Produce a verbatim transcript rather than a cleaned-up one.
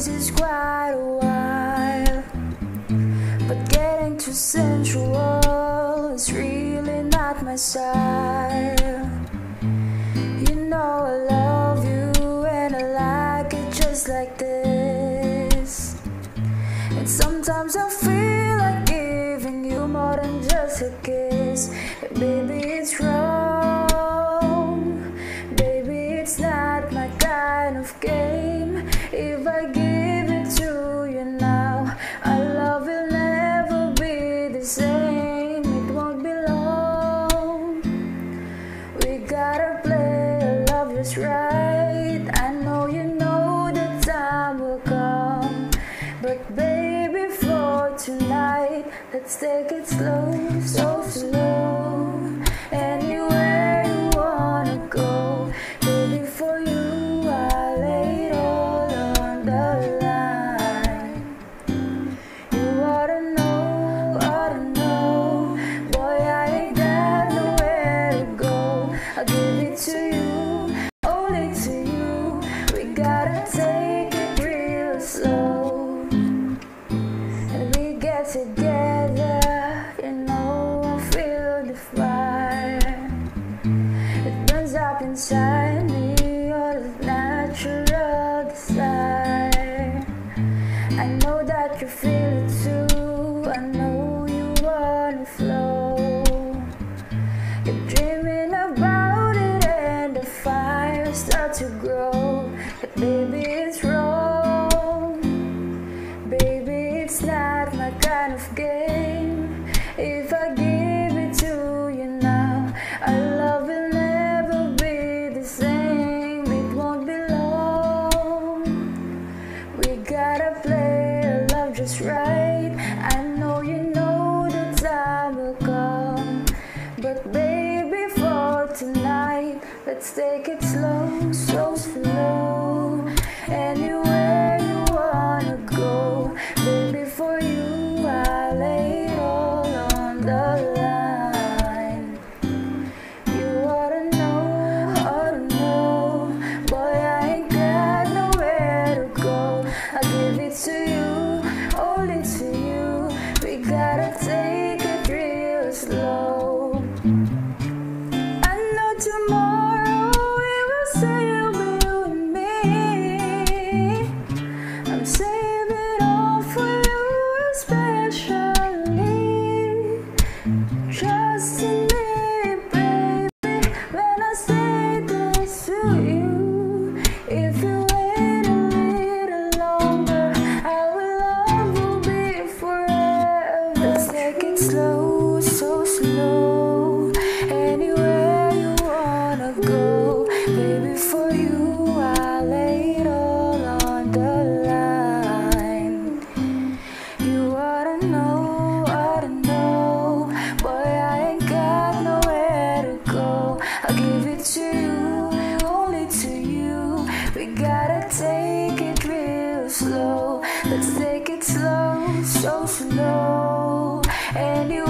this is quite a while, but getting too sensual is really not my style. You know I love you and I like it just like this. And sometimes I feel like giving you more than just a kiss. But baby, it's wrong. Baby, it's not my kind of game. If I give it to you now, our love will never be the same. It won't be long. We gotta play our love just right. I know you know the time will come, but baby, for tonight, let's take it slow, so slow. Anywhere you wanna go, baby, for you I lay it all on the line. You ought to know, ought to know, boy, I ain't got nowhere to go. I'll give it to you, only to you. We gotta take it real slow. Together, you know I feel the fire. It burns up inside me, all the natural desire. I know that you feel it too. I know you wanna flow. You're dreaming about it and the fire starts to grow. But baby, it's wrong. Baby, it's not my kind of game. If I give it to you now, our love will never be the same. It won't be long. We gotta play our love just right. I know you know the time will come, but baby, for tonight, let's take it slow, so slow. Anywhere you wanna go, baby, for you I lay it all on the line. You ought to know, ought to know, boy, I ain't got nowhere to go. I'll give it to you, only to you. We gotta take it real slow. I know tomorrow we will say you'll be with me. I'm saving it all for you, especially. Trust in me, baby, when I say this to you. If you wait a little longer, our love will be forever. Let's take it slow, so slow. Anywhere you wanna go, baby, for you I lay it all on the line. You ought to know, ought to know, boy, I ain't got nowhere to go. I'll give it to you, only to you. We gotta take it real slow. Let's take it slow, so slow. And you